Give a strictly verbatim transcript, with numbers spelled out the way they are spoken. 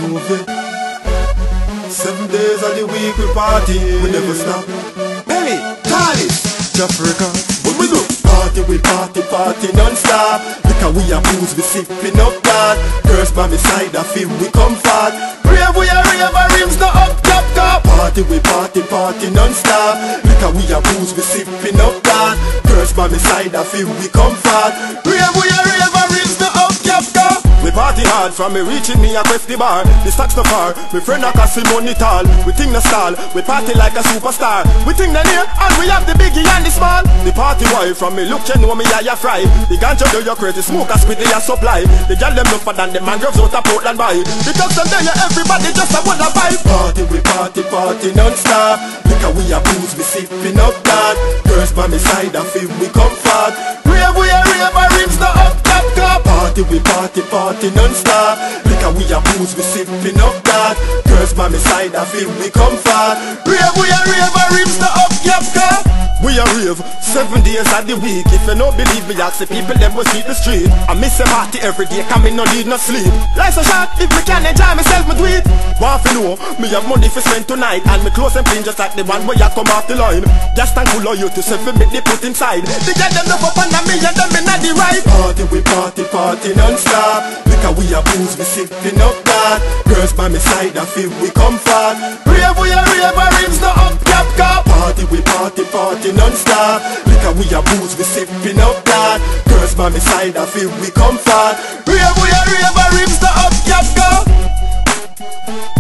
movie. Seven days of the week we party, we never stop. Belly, Talis, Jafrica, what we do? Party, we party, party non-stop. Because we are booze, we sipping up that. Girls by my side, I feel we comfort. Rave, we are rave, our rims not up, top, top. Party, we party, party non-stop. Because we are booze, we sipping up that. Girls by my side, I feel we comfort. Rave, we are rave, our rims not up, top, top. We party hard from me reaching me a quest the bar. The stacks no far, me friend a cast him money tall. We think no stall, we party like a superstar. We think the near and we have the biggie and the small. The party wife from me look you know me I a fry. The ganja do you crazy smoke as with the supply. The girl them look for than the mangroves out of Portland by. The dogs them there everybody just a wanna buy. Party we party party non-stop. Because we a booze we sipping up that. Girls by me side I feel we comfort. Rave we a rave our rims no up top top. Party we party party non-stop. Because we a booze we sipping up that. Girls by me side I feel we comfort. Rave we a rave our rims no up top top. We a rave seven days of the week. If you don't believe me, ask the people them will see the street. I miss a party every day, come in no need no sleep. Life's so short, if me can enjoy myself, me do it. Want to know, me have money for spend tonight. And me close and clean just like the one where you come off the line. Just and cool on you to self make the put inside. They get them up under me and them in the right. Party we party party non-stop. Because we a booze, we sipping up that. Girls by my side, I feel we comfort. Rave we a rave, our rims no up top top. Party we party party non-stop. Because we a booze, we sipping up that. Girls by my side, I feel we comfort. Rave we a rave, our rims no up top top.